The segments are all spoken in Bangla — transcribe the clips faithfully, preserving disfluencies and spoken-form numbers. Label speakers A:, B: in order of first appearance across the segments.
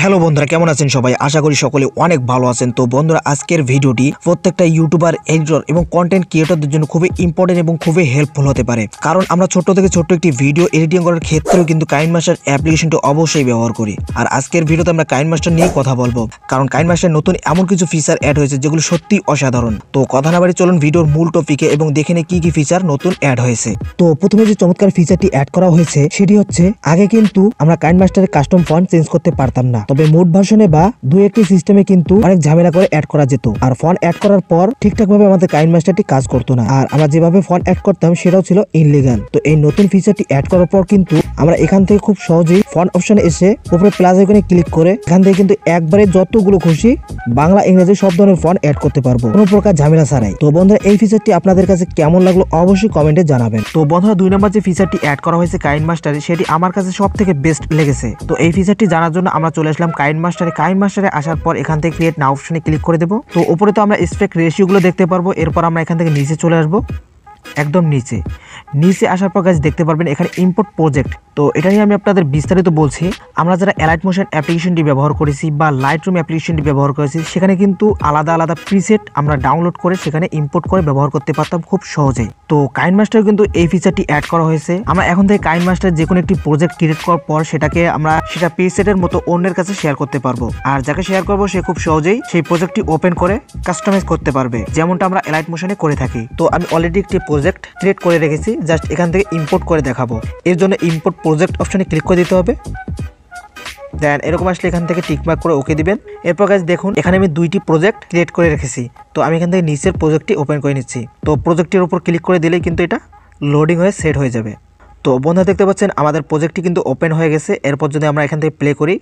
A: হ্যালো বন্ধুরা, কেমন আছেন সবাই? আশা করি সকলে অনেক ভালো আছেন। তো বন্ধুরা, আজকের ভিডিওটি প্রত্যেকটা ইউটিউবার, এডিটর এবং কন্টেন্ট ক্রিয়েটরদের জন্য খুবই ইম্পর্টেন্ট এবং খুবই হেল্পফুল হতে পারে। কারণ আমরা ছোট থেকে ছোট্ট একটি ভিডিও এডিটিং করার ক্ষেত্রেও কিন্তু কাইনমাস্টার অ্যাপ্লিকেশনটি অবশ্যই ব্যবহার করি। আর আজকের ভিডিওতে আমরা কাইনমাস্টার নিয়ে কথা বলবো, কারণ কাইনমাস্টার নতুন এমন কিছু ফিচার অ্যাড হয়েছে যেগুলো সত্যি অসাধারণ। তো কথা না বাড়ি চলুন ভিডিওর মূল টপিকে এবং দেখে নিই কি কি ফিচার নতুন অ্যাড হয়েছে। তো প্রথমে যে চমৎকার ফিচারটি অ্যাড করা হয়েছে সেটি হচ্ছে, আগে কিন্তু আমরা কাইনমাস্টারের কাস্টম ফন্ট চেঞ্জ করতে পারতাম না, তবে মোড ভার্সনে বা দুই একটি সিস্টেমে কিন্তু অনেক ঝামেলা করে অ্যাড করা যেত। আর ফন্ট অ্যাড করার পর ঠিকঠাক ভাবে আমাদের কাইনমাস্টারটি কাজ করতো না, আর আমরা যেভাবে ফন্ট অ্যাড করতাম সেটাও ছিল ইনলিগাল। তো এই নতুন ফিচারটি অ্যাড করার পর কিন্তু আমরা এখান থেকে খুব সহজেই ফন্ট অপশনে এসে উপরে প্লাস আইকনে ক্লিক করে এখান থেকে কিন্তু একবারে যতগুলো খুশি বাংলা ইংরেজি সব ধরনের ফন্ট অ্যাড করতে পারবো, কোনো প্রকার ঝামেলা ছাড়াই। তো বন্ধুরা, এই ফিচারটি আপনাদের কাছে কেমন লাগলো অবশ্যই কমেন্টে জানাবেন। তো বন্ধুরা, দুই নম্বর যে ফিচারটি অ্যাড করা হয়েছে কাইনমাস্টারে, সেটি আমার কাছে সব থেকে বেস্ট লেগেছে। তো এই ফিচারটি জানার জন্য আমরা চলে আসলাম কাইনমাস্টারে। কাইনমাস্টারে আসার পর এখান থেকে ক্রিয়েট নাও অপশনে ক্লিক করে দেবো। তো উপরে তো আমরা স্পেক্ট রেশিও গুলো দেখতে পারবো। এরপর আমরা এখান থেকে নিচে চলে আসবো, একদম নিচে নিচে আসার পর গাইস দেখতে পারবেন এখানে ইম্পোর্ট প্রজেক্ট। তো এটা নিয়ে আমি আপনাদের বিস্তারিত বলছি। আমরা যারা এলাইট মোশন অ্যাপ্লিকেশনটি ব্যবহার করেছি বা লাইটরুম অ্যাপ্লিকেশনটি ব্যবহার করেছি, সেখানে কিন্তু আলাদা আলাদা প্রিসেট আমরা ডাউনলোড করে সেখানে ইম্পোর্ট করে ব্যবহার করতে পারতাম খুব সহজেই। তো কাইনমাস্টার কিন্তু এই ফিচারটি অ্যাড করা হয়েছে। আমরা এখন থেকে কাইনমাস্টার যে কোনো একটি প্রজেক্ট ক্রিয়েট করার পর সেটাকে আমরা সেটা প্রিসেটের মতো অন্যের কাছে শেয়ার করতে পারবো, আর যাকে শেয়ার করবো সে খুব সহজেই সেই প্রজেক্টটি ওপেন করে কাস্টমাইজ করতে পারবে, যেমনটা আমরা এলাইট মোশনে করে থাকি। তো আমি অলরেডি একটি প্রজেক্ট ক্রিয়েট করে রেখেছি, জাস্ট এখান থেকে ইম্পোর্ট করে দেখাবো। এর জন্য ইম্পোর্ট প্রজেক্ট অপশনে ক্লিক করে দিতে হবে। দেন এরকম আসলে এখান থেকে টিকমার্ক করে ওকে দিবেন। এরপর গাইস দেখুন এখানে আমি দুইটি প্রজেক্ট ক্রিয়েট করে রেখেছি। তো আমি এখান থেকে নিচের প্রজেক্টটি ওপেন করে নিচ্ছি। তো প্রজেক্টের উপর ক্লিক করে দিলেই কিন্তু এটা লোডিং হয়ে সেট হয়ে যাবে। তো বন্ধুরা, দেখতে পাচ্ছেন আমাদের প্রজেক্টটি কিন্তু ওপেন হয়ে গেছে। এরপর যদি আমরা এখান থেকে প্লে করি,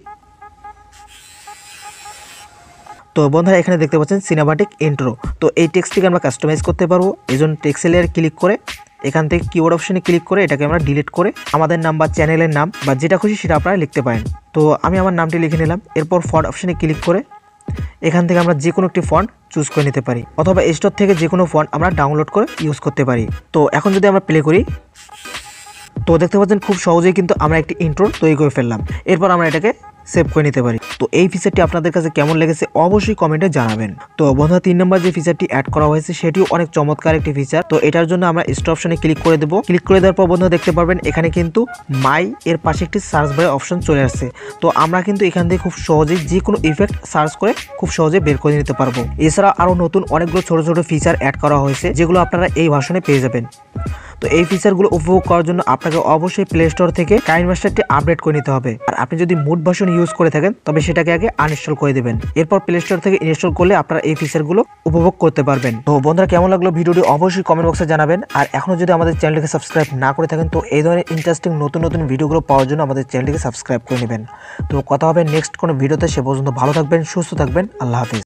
A: তো বন্ধুরা এখানে দেখতে পাচ্ছেন সিনেমাটিক ইন্ট্রো। তো এই টেক্সটটিকে আমরা কাস্টমাইজ করতে পারবো। এই জন্য টেক্সট লেয়ার ক্লিক করে এখান থেকে কিওয়ার্ড অপশনে ক্লিক করে এটাকে আমরা ডিলিট করে আমাদের নাম বা চ্যানেলের নাম বা যেটা খুশি সেটা আপনারা লিখতে পারেন। তো আমি আমার নামটি লিখে নিলাম। এরপর ফন্ট অপশনে ক্লিক করে এখান থেকে আমরা যে কোনো একটি ফন্ট চুজ করে নিতে পারি, অথবা স্টোর থেকে যে কোনো ফন্ট আমরা ডাউনলোড করে ইউজ করতে পারি। তো এখন যদি আমরা প্লে করি, তো দেখতে পাচ্ছেন খুব সহজেই কিন্তু আমরা একটি ইন্ট্রো তৈরি করে ফেললাম। এরপর আমরা এটাকে সেভ করে নিতে পারি। তো এই ফিচারটি আপনাদের কাছে কেমন লেগেছে অবশ্যই কমেন্টে জানাবেন। তো বন্ধুরা, তিন নম্বর যে ফিচারটি অ্যাড করা হয়েছে সেটিও অনেক চমৎকার একটি ফিচার। তো এটার জন্য আমরা স্টোর অপশনে ক্লিক করে দেবো। ক্লিক করে দেওয়ার পর বন্ধুরা দেখতে পারবেন এখানে কিন্তু মাই এর পাশে একটি সার্চ বারের অপশন চলে আসছে। তো আমরা কিন্তু এখান থেকে খুব সহজেই যে কোনো ইফেক্ট সার্চ করে খুব সহজে বের করে নিতে পারবো। এছাড়া আরও নতুন অনেকগুলো ছোট ছোট ফিচার অ্যাড করা হয়েছে যেগুলো আপনারা এই ভার্সনে পেয়ে যাবেন। তো এই ফিচারগুলো উপভোগ করার জন্য আপনাকে অবশ্যই প্লে স্টোর থেকে কাইনমাস্টারটি আপডেট করে নিতে হবে। আর আপনি যদি মুড ভার্সন ইউজ করে থাকেন তবে সেটাকে আগে আনইনস্টল করে দেবেন। এরপর প্লে স্টোর থেকে ইনস্টল করলে আপনারা এই ফিচারগুলো উপভোগ করতে পারবেন। তো বন্ধুরা, কেমন লাগলো ভিডিওটি অবশ্যই কমেন্ট বক্সে জানাবেন। আর এখনো যদি আমাদের চ্যানেলটিকে সাবস্ক্রাইব না করে থাকেন তো এই ধরনের ইন্টারেস্টিং নতুন নতুন ভিডিওগুলো পাওয়ার জন্য আমাদের চ্যানেলটিকে সাবস্ক্রাইব করে নেবেন। তো কথা হবে নেক্সট কোনো ভিডিওতে। সে পর্যন্ত ভালো থাকবেন, সুস্থ থাকবেন। আল্লাহ হাফিজ।